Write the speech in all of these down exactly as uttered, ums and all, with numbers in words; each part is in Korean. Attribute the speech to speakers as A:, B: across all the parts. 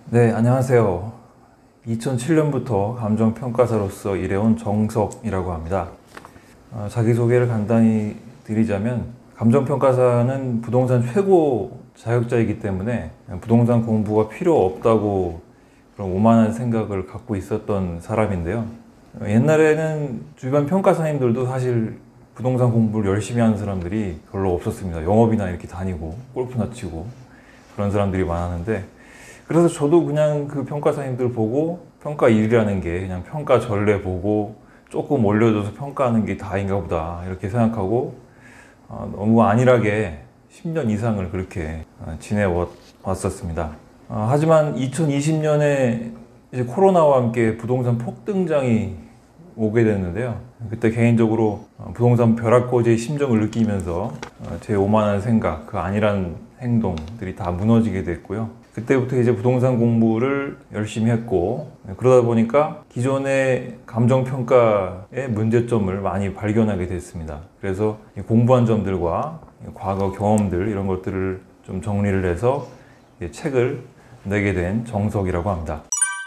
A: 네, 안녕하세요. 이천칠 년부터 감정평가사로서 일해온 정석이라고 합니다. 어, 자기소개를 간단히 드리자면 감정평가사는 부동산 최고 자격자이기 때문에 부동산 공부가 필요 없다고 그런 오만한 생각을 갖고 있었던 사람인데요. 어, 옛날에는 주변 평가사님들도 사실 부동산 공부를 열심히 하는 사람들이 별로 없었습니다. 영업이나 이렇게 다니고 골프나 치고 그런 사람들이 많았는데, 그래서 저도 그냥 그 평가사님들 보고 평가 일이라는 게 그냥 평가 전례 보고 조금 올려줘서 평가하는 게 다인가 보다 이렇게 생각하고 어, 너무 안일하게 십 년 이상을 그렇게 지내왔었습니다. 어, 하지만 이천이십 년에 이제 코로나와 함께 부동산 폭등장이 오게 됐는데요. 그때 개인적으로 부동산 벼락거지의 심정을 느끼면서 제 오만한 생각, 그 안일한 행동들이 다 무너지게 됐고요. 그때부터 이제 부동산 공부를 열심히 했고, 그러다 보니까 기존의 감정평가의 문제점을 많이 발견하게 됐습니다. 그래서 공부한 점들과 과거 경험들 이런 것들을 좀 정리를 해서 책을 내게 된 정석이라고 합니다.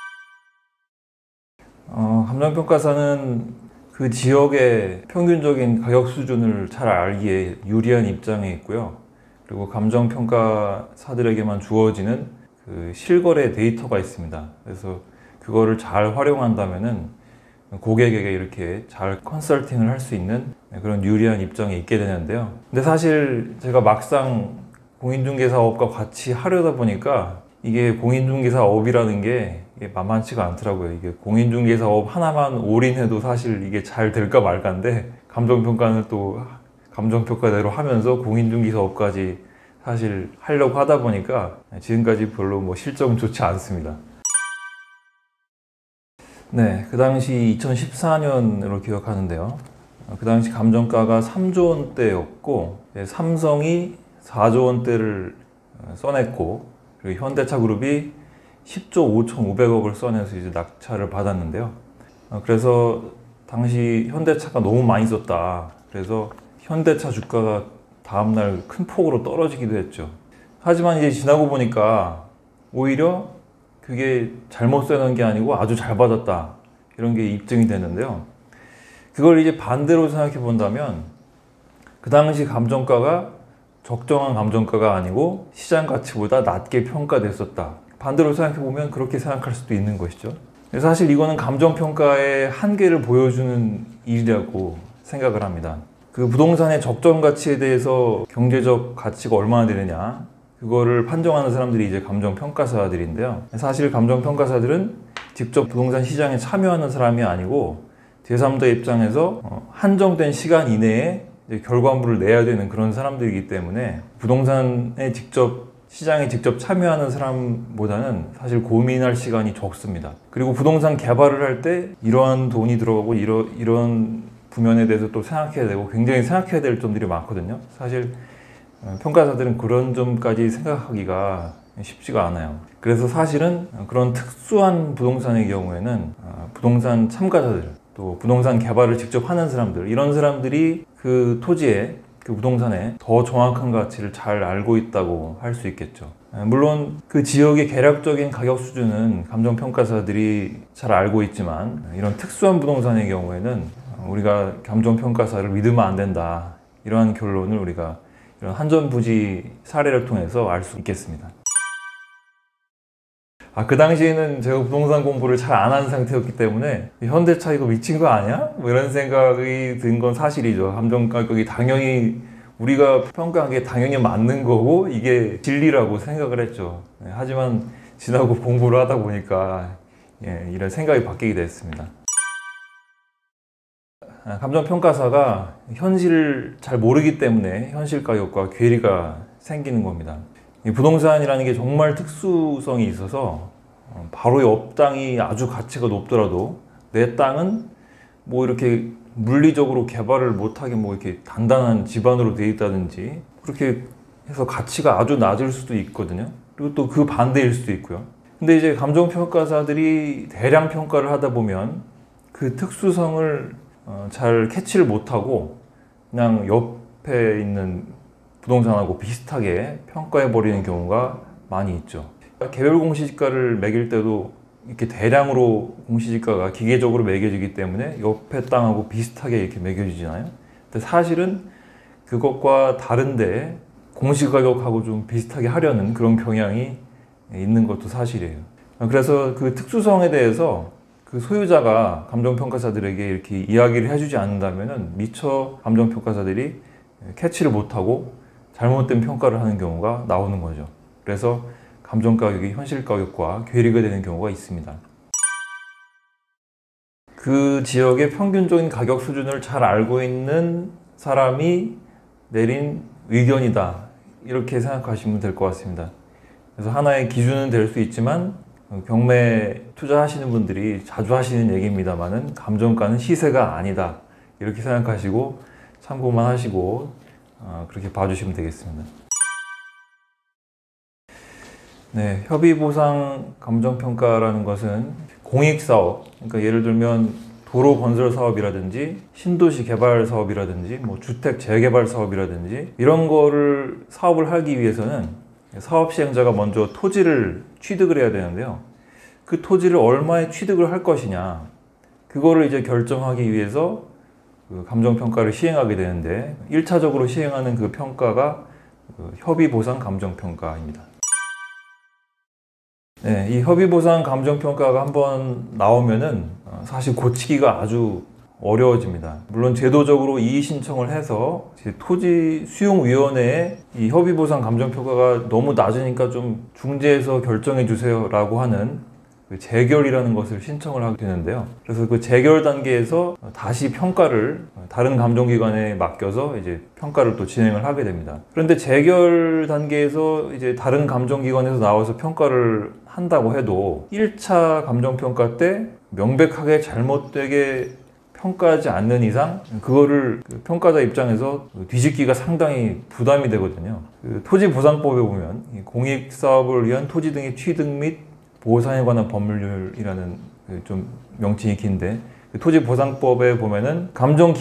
A: 어, 감정평가사는 그 지역의 평균적인 가격 수준을 잘 알기에 유리한 입장에 있고요. 그리고 감정평가사들에게만 주어지는 그 실거래 데이터가 있습니다. 그래서 그거를 잘 활용한다면은 고객에게 이렇게 잘 컨설팅을 할 수 있는 그런 유리한 입장에 있게 되는데요. 근데 사실 제가 막상 공인중개사업과 같이 하려다 보니까 이게 공인중개사업이라는 게 만만치가 않더라고요. 이게 공인중개사업 하나만 올인해도 사실 이게 잘 될까 말까인데, 감정평가는 또 감정평가대로 하면서 공인중개사업까지 사실 하려고 하다 보니까 지금까지 별로 뭐 실적은 좋지 않습니다. 네, 그 당시 이천십사 년으로 기억하는데요. 그 당시 감정가가 삼조 원대였고 삼성이 사조 원대를 써냈고, 그리고 현대차그룹이 십조 오천오백억을 써내서 이제 낙찰을 받았는데요. 그래서 당시 현대차가 너무 많이 썼다. 그래서 현대차 주가가 다음날 큰 폭으로 떨어지기도 했죠. 하지만 이제 지나고 보니까 오히려 그게 잘못 써놓은 게 아니고 아주 잘 받았다, 이런 게 입증이 됐는데요. 그걸 이제 반대로 생각해 본다면 그 당시 감정가가 적정한 감정가가 아니고 시장 가치보다 낮게 평가됐었다, 반대로 생각해 보면 그렇게 생각할 수도 있는 것이죠. 사실 이거는 감정평가의 한계를 보여주는 일이라고 생각을 합니다. 그 부동산의 적정 가치에 대해서 경제적 가치가 얼마나 되느냐, 그거를 판정하는 사람들이 이제 감정평가사들인데요. 사실 감정평가사들은 직접 부동산 시장에 참여하는 사람이 아니고 제삼자의 입장에서 한정된 시간 이내에 결과물을 내야 되는 그런 사람들이기 때문에 부동산에 직접 시장에 직접 참여하는 사람보다는 사실 고민할 시간이 적습니다. 그리고 부동산 개발을 할 때 이러한 돈이 들어가고 이러, 이런 부면에 대해서 또 생각해야 되고 굉장히 생각해야 될 점들이 많거든요. 사실 평가사들은 그런 점까지 생각하기가 쉽지가 않아요. 그래서 사실은 그런 특수한 부동산의 경우에는 부동산 참가자들, 또 부동산 개발을 직접 하는 사람들, 이런 사람들이 그 토지에, 그 부동산에 더 정확한 가치를 잘 알고 있다고 할 수 있겠죠. 물론 그 지역의 개략적인 가격 수준은 감정평가사들이 잘 알고 있지만, 이런 특수한 부동산의 경우에는 우리가 감정평가사를 믿으면 안 된다, 이러한 결론을 우리가 이런 한전부지 사례를 통해서 알 수 있겠습니다. 아, 그 당시에는 제가 부동산 공부를 잘 안 한 상태였기 때문에 현대차 이거 미친 거 아니야? 뭐 이런 생각이 든 건 사실이죠. 감정 가격이 당연히 우리가 평가한 게 당연히 맞는 거고 이게 진리라고 생각을 했죠. 네, 하지만 지나고 공부를 하다 보니까 예, 이런 생각이 바뀌게 됐습니다. 감정평가사가 현실을 잘 모르기 때문에 현실 가격과 괴리가 생기는 겁니다. 부동산이라는 게 정말 특수성이 있어서 바로 옆 땅이 아주 가치가 높더라도 내 땅은 뭐 이렇게 물리적으로 개발을 못하게 뭐 이렇게 단단한 집안으로 되어 있다든지 그렇게 해서 가치가 아주 낮을 수도 있거든요. 그리고 또 그 반대일 수도 있고요. 근데 이제 감정평가사들이 대량 평가를 하다 보면 그 특수성을 잘 캐치를 못하고 그냥 옆에 있는 부동산하고 비슷하게 평가해버리는 경우가 많이 있죠. 개별 공시지가를 매길 때도 이렇게 대량으로 공시지가가 기계적으로 매겨지기 때문에 옆에 땅하고 비슷하게 이렇게 매겨지잖아요. 근데 사실은 그것과 다른데 공시가격하고 좀 비슷하게 하려는 그런 경향이 있는 것도 사실이에요. 그래서 그 특수성에 대해서 그 소유자가 감정평가사들에게 이렇게 이야기를 해주지 않는다면 미처 감정평가사들이 캐치를 못하고 잘못된 평가를 하는 경우가 나오는 거죠. 그래서 감정가격이 현실가격과 괴리가 되는 경우가 있습니다. 그 지역의 평균적인 가격 수준을 잘 알고 있는 사람이 내린 의견이다, 이렇게 생각하시면 될 것 같습니다. 그래서 하나의 기준은 될 수 있지만 경매 투자하시는 분들이 자주 하시는 얘기입니다만은 감정가는 시세가 아니다, 이렇게 생각하시고 참고만 하시고 그렇게 봐주시면 되겠습니다. 네, 협의보상 감정평가라는 것은 공익사업, 그러니까 예를 들면 도로 건설 사업이라든지 신도시 개발 사업이라든지 뭐 주택 재개발 사업이라든지 이런 거를 사업을 하기 위해서는 사업 시행자가 먼저 토지를 취득을 해야 되는데요. 그 토지를 얼마에 취득을 할 것이냐, 그거를 이제 결정하기 위해서 그 감정평가를 시행하게 되는데 일 차적으로 시행하는 그 평가가 그 협의보상 감정평가입니다. 네, 이 협의보상 감정평가가 한번 나오면은 사실 고치기가 아주 어려워집니다. 물론 제도적으로 이의 신청을 해서 토지 수용위원회에 이 협의보상 감정평가가 너무 낮으니까 좀 중재해서 결정해 주세요 라고 하는 그 재결이라는 것을 신청을 하게 되는데요. 그래서 그 재결 단계에서 다시 평가를 다른 감정기관에 맡겨서 이제 평가를 또 진행을 하게 됩니다. 그런데 재결 단계에서 이제 다른 감정기관에서 나와서 평가를 한다고 해도 일 차 감정평가 때 명백하게 잘못되게 평가하지 않는 이상 그거를 그 평가자 입장에서 뒤집기가 상당히 부담이 되거든요. 그 토지보상법에 보면 공익사업을 위한 토지 등의 취득 및 보상에 관한 법률이라는 그 좀 명칭이 긴데 그 토지보상법에 보면은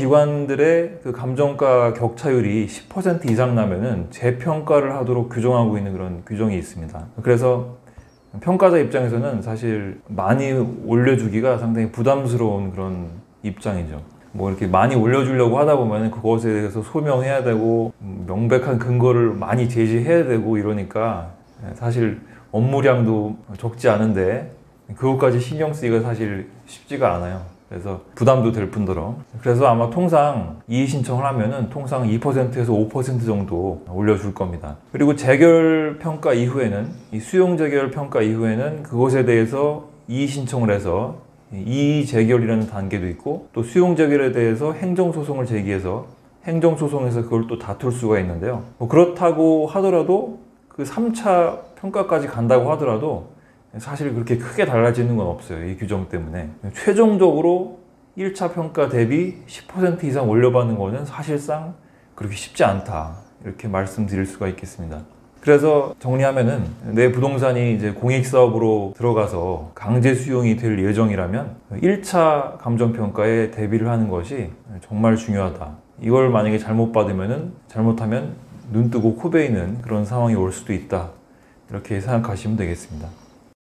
A: 감정기관들의 그 감정가 격차율이 십 퍼센트 이상 나면은 재평가를 하도록 규정하고 있는 그런 규정이 있습니다. 그래서 평가자 입장에서는 사실 많이 올려주기가 상당히 부담스러운 그런 입장이죠. 뭐 이렇게 많이 올려주려고 하다 보면 그것에 대해서 소명해야 되고 명백한 근거를 많이 제시해야 되고 이러니까 사실 업무량도 적지 않은데 그것까지 신경 쓰기가 사실 쉽지가 않아요. 그래서 부담도 될 뿐더러 그래서 아마 통상 이의 신청을 하면은 통상 이 퍼센트에서 오 퍼센트 정도 올려줄 겁니다. 그리고 재결 평가 이후에는 이 수용 재결 평가 이후에는 그것에 대해서 이의 신청을 해서 이의 재결이라는 단계도 있고 또 수용 재결에 대해서 행정소송을 제기해서 행정소송에서 그걸 또 다툴 수가 있는데요. 뭐 그렇다고 하더라도 그 삼 차 평가까지 간다고 하더라도 사실 그렇게 크게 달라지는 건 없어요. 이 규정 때문에. 최종적으로 일 차 평가 대비 십 퍼센트 이상 올려받는 거는 사실상 그렇게 쉽지 않다, 이렇게 말씀드릴 수가 있겠습니다. 그래서 정리하면은 내 부동산이 이제 공익사업으로 들어가서 강제 수용이 될 예정이라면 일 차 감정평가에 대비를 하는 것이 정말 중요하다. 이걸 만약에 잘못 받으면은 잘못하면 눈 뜨고 코 베이는 그런 상황이 올 수도 있다, 이렇게 생각하시면 되겠습니다.